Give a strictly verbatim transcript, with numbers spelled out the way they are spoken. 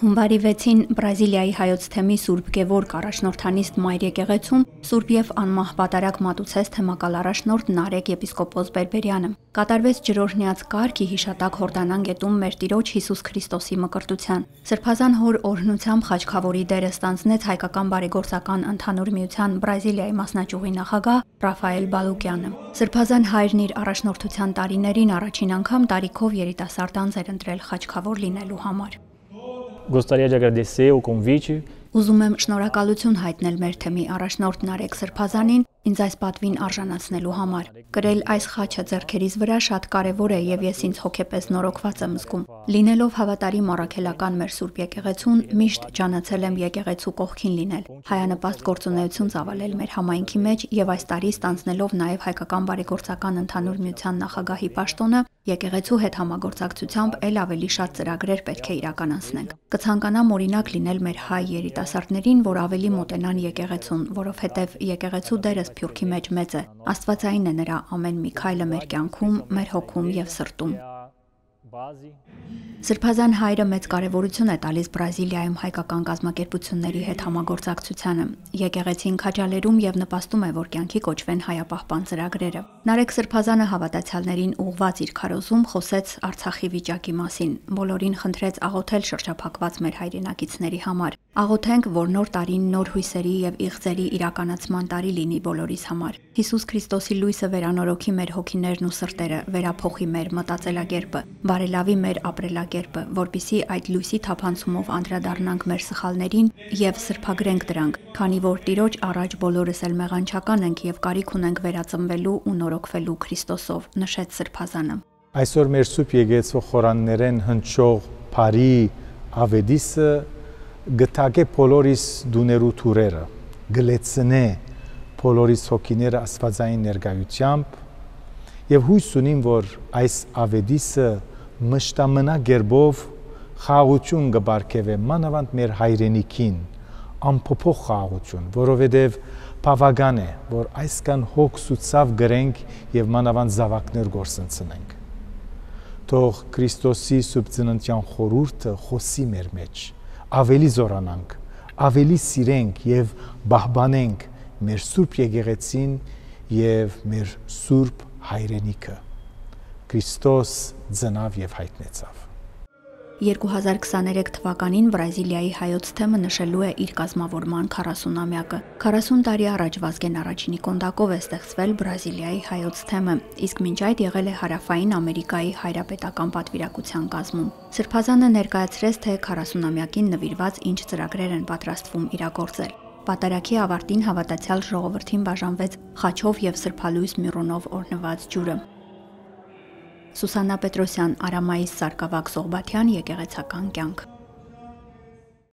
Հունվարի վեցին Բրազիլիայի հայոց թեմի Սուրբ Գևորգ առաջնորդանիստ Մայր եկեղեցում Սուրբ եւ անմահ պատարագ մատուցեց թեմակալ առաջնորդ Նարեկ եպիսկոպոս Բերբերյանը։ Կատարվեց ջրօրհնյաց կարգի հիշատակ Հորդանան գետում մեր Տիրոջ Հիսուս Քրիստոսի մկրտության։ Սրբազան հոր օրհնությամբ Խաչքավորի դերը ստանձնեց հայկական բարեգործական ընդհանուր միության Բրազիլիայի մասնաճյուղի նախագահ Ռաֆայել Բալուկյանը։ Սրբազան հայրն իր առաջնորդության տարիներին առաջին անգամ տարիքով երիտասարդ անձ էր ընտրել Խաչքավոր լինելու համար։ Gostaria de agradecer o convite. Ուզում եմ շնորհակալություն հայտնել մեր թեմի առաջնորդ Նարեկ Սրբազանին ինձ այս պատվին արժանացնելու համար։ Կրել այս խաչը ձեռքերիս վրա շատ կարևոր է եւ ես ինձ հոգեպես նորոգված եմ զգում։ Լինելով հավատարիմ առաքելական մեր Սուրբ եկեղեցուն, միշտ ճանաչել եմ եկեղեցու կողքին լինել, հայանպաստ գործունեություն ծավալել մեր համայնքի մեջ եւ այս տարի ստանձնելով նաեւ հայկական բարեգործական ընդհանուր միության նախագահի պաշտոնը, եկեղեցու հետ համագործակցությամբ ել ավելի շատ ծրագրեր պետք է իրականացնենք։ Կցանկանամ օրինակ լինել մեր հայ երիտասարդներին, որ ավելի մոտենան եկեղեցուն, որովհետև եկեղեցու դերը Սփյուռքի մեջ մեծ է։ Աստվածային է նրա ամեն մի քայլը մեր կյանքում, մեր հոգում եւ սրտում։ Սրբազան հայրը մեծ կարևորություն է տալիս Բրազիլիայում հայկական կազմակերպությունների հետ համագործակցությանը։ Եկեղեցին քաջալերում եւ նպաստում է, որ կյանքի կոչվեն հայապահպան ծրագրերը։ Նարեկ Սրբազանը հավատացյալներին ուղղված իր քարոզում խոսեց Արցախի վիճակի մասին։ Բոլորին խնդրեց աղոթել շրջափակված մեր հայրենակիցների համար։ Աղոթենք, որ նոր տարին նոր հույսերի եւ իղձերի իրականացման տարի լինի բոլորիս համար։ Հիսուս Քրիստոսի լույսը վերանորոգի մեր հոգիներն ու սրտերը, վերափոխի մեր մտածելակերպը, բարելավի մեր ապրելակերպը, որպիսի այդ լույսի թափանցումով անդրադառնանք մեր սխալներին եւ սրբագրենք դրանք, քանի որ Տիրոջ առաջ բոլորս էլ մեղանչական ենք եւ կարիք ունենք վերածնվելու ու նորոգվելու Քրիստոսով, նշեց Սրբազանը։ Այսօր մեր Սուրբ եկեղեցու խորաններեն հնչող Փարի ավետիսը գտագե բոլորիս դուներու թուրերը, գլեցնե բոլորիս հոգիները աստվածային ներկայությամբ եւ հույս ունիմ, որ այս ավետիսը մշտամնա գերբով խաղաղություն կբարգեւե մանավանդ մեր հայրենիքին, ամփոփող խաղաղություն, որովհետեւ բավական է, որ այսքան հոգս ու ցավ գրենք եւ մանավանդ զավակներ գործընծնենք։ Թող Քրիստոսի սուրբ ծննդյան խորհուրդը խոսի մեր մեջ, ավելի զորանանք, ավելի սիրենք եւ բահբանենք մեր Սուրբ եկեղեցին եւ մեր Սուրբ հայրենիքը։ Քրիստոս ծնավ եւ հայտնեցավ։ երկու հազար քսաներեք թվականին Բրազիլիայի հայոց թեմը նշելու է իր կազմավորման քառասունամյակը։ քառասուն տարի առաջ Վազգեն առաջինի կոնդակով է ստեղծվել Բրազիլիայի հայոց թեմը, իսկ մինչ այդ եղել է Հարավային Ամերիկայի հայրապետական պատվիրակության կազմում։ Սրբազանը ներկայացրեց, թե քառասունամյակին նվիրված ինչ ծրագրեր են պատրաստվում իրագործել։ Պատարագի ավարտին հավատացյալ ժողովրդին բաժանվեց խաչով եւ սրբալույս միրոնով օրհնված ջուրը։ Սուսաննա Պետրոսյան, Արամայիս Սարգսակ Սողբաթյան, եկեղեցական կյանք։